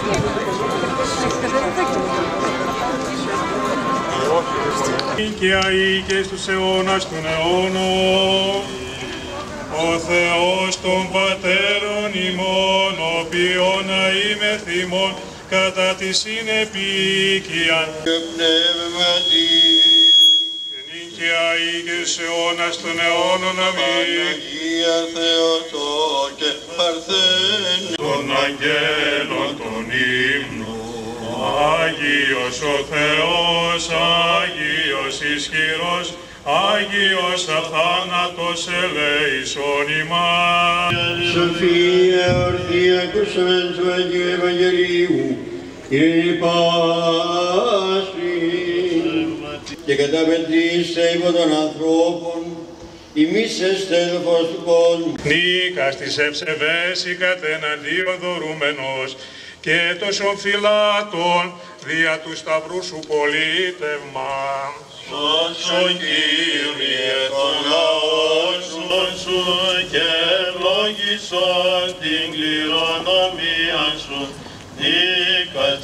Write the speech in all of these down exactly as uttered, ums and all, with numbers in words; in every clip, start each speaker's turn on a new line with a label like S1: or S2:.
S1: Και αεί και στους αιώνας των αιώνων, ο Θεός των Πατέρων ημών, ο οποίον αείμαι θυμών, κατά τη συνεπίκεια.
S2: Και πνεύματι,
S1: και νυν και αεί και στους αιώνας των αιώνων, αμήν.
S2: Παναγία Θεοτό και Παρθένου,
S1: Των αγγέλων των ύμνων, Άγιος ο Θεός, Άγιος ισχυρός, Άγιος αθάνατος ελέησον ημάς.
S2: Σοφία ορθή ακούσαμεν του Αγίου Ευαγγελίου, ειρήνη πάση, και καταπεντήστε υπό των ανθρώπων, ημείς εστέλφος του κόσμου.
S1: Νίκας της ευσεβές η κατεναντίον δωρούμενος, και τόσων φυλάτων δια του σταυρού σου πολίτευμα.
S2: Σώσον Κύριε τον λαό σου και ευλόγησον την κληρονομία σου. Νίκας.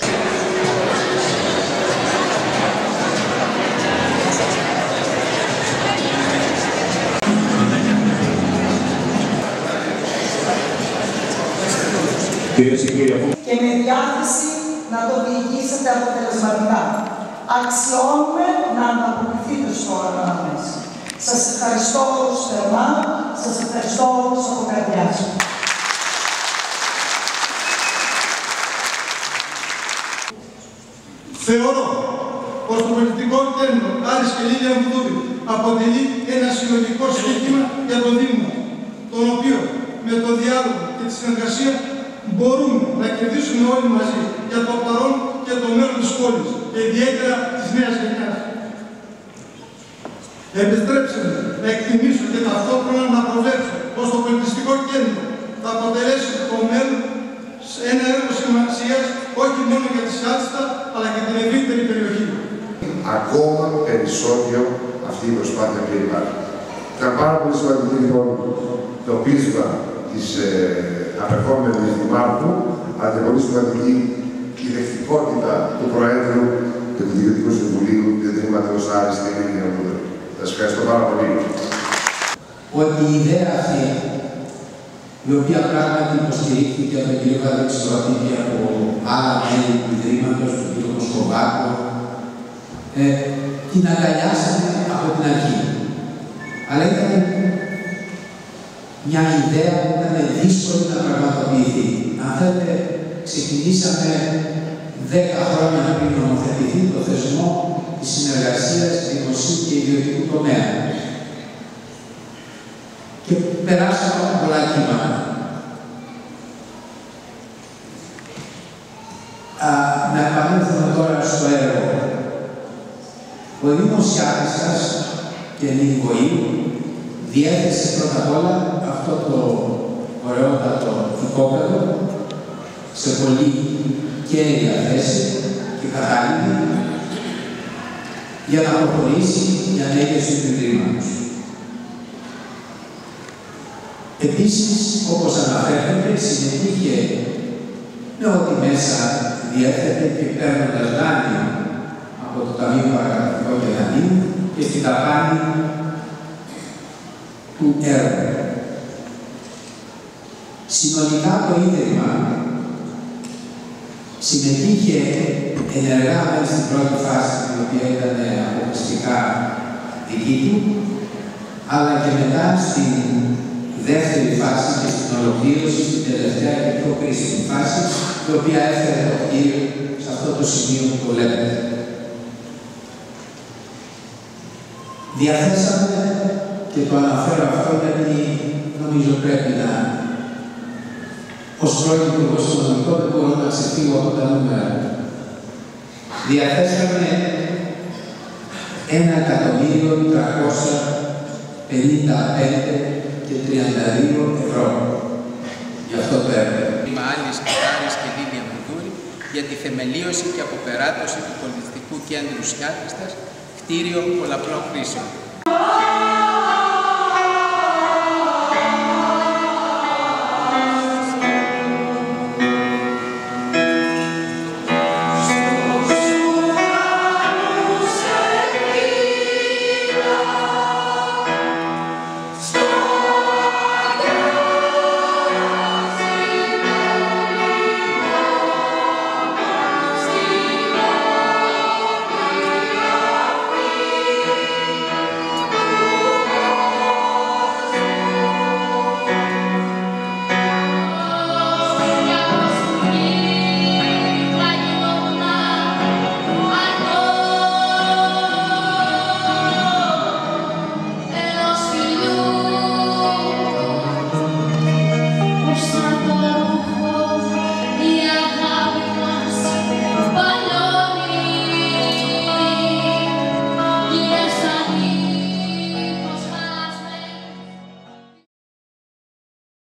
S3: Και με διάθεση να το διοικήσετε αποτελεσματικά. Αξιώνουμε να ανταποκριθείτε στο όραμά μας. Σας ευχαριστώ όλους θερμά, σας ευχαριστώ όλους από καρδιάς μου.
S4: Θεωρώ πως το πολιτικό κέντρο Άρης και Λίλια Βουδούρη αποτελεί ένα συλλογικό στοίχημα για το Δήμο, τον οποίο με το διάλογο και τη συνεργασία μπορούμε να κερδίσουμε όλοι μαζί για το παρόν και το μέλλον της πόλης και ιδιαίτερα της νέας γενιάς. Επιστρέψτε να εκτιμήσω και ταυτόχρονα να προβλέψω πως το πολιτιστικό κέντρο θα αποτελέσει το μέλλον σε ένα έργο σημασίας όχι μόνο για τη Σάλστα αλλά και την ευρύτερη περιοχή.
S5: Ακόμα περισσότερο αυτή η προσπάθεια που υπάρχει. Ήταν πάρα πολύ σημαντικό λοιπόν το πείσμα της ε, απερχόμενης δημάρχου, αλλά και πολύ σημαντική η δεχτικότητα του Προέδρου και του Διοικητικού Συμβουλίου και του Δήμαρχου Άρης στην Ελληνική Βουδούρη. Σας ευχαριστώ πάρα πολύ.
S6: Ότι η ιδέα αυτή, η οποία πράγματι υποστηρίχθηκε από τον κ. Βαδεξιώτη και από άλλα μέλη του Ιδρύματος, του κ. Κοσκοβάκο, ε, την αγκαλιάσαμε από την αρχή. Αλλά ήταν μια ιδέα που ήταν δύσκολη να πραγματοποιηθεί. Αν θέλετε, ξεκινήσαμε δέκα χρόνια πριν νομοθετηθεί το θεσμό της συνεργασίας δημοσίου και ιδιωτικού τομέα. Και περάσαμε από πολλά κύματα. Να επανέλθουμε τώρα στο έργο. Ο Δήμος Σιάπισσας και Νικοΐου διέθεσε πρώτα απ' όλα αυτό το ωραιότατο οικόπεδο σε πολύ κέρια θέση και κατάλληλη για να προχωρήσει η ανέγερση του Ιδρύματος. Επίσης, όπως αναφέρεται, συμμετείχε με ό,τι μέσα διέθετε και παίρνοντας δάνειο από το Ταμείο Παρακαταθήκων και Δανείου και στην ταπάνη του έργου. Συνολικά το Ίδρυμα συμμετείχε ενεργά μέσα στην πρώτη φάση, την οποία ήταν αποκλειστικά δική του, αλλά και μετά στην δεύτερη φάση και στην ολοκλήρωση, στην τελευταία και πιο κρίσιμη φάση, η οποία έφερε το κτίριο σε αυτό το σημείο που το βλέπετε. Διαθέσαμε, και το αναφέρω αυτό γιατί νομίζω πρέπει να, ως πρώην Υπουργός Οικονομικών δεν μπορώ να ξεφύγω από τα νούμερα. Διαθέσαμε ένα εκατομμύριο τριακόσια πενήντα πέντε και τριάντα δύο ευρώ για αυτό το έργο.
S7: Άρης και Λίλια Βουδούρη για τη θεμελίωση και αποπεράτωση του πολιτιστικού κέντρου Σιάπισσας, κτίριο πολλαπλών χρήσεων.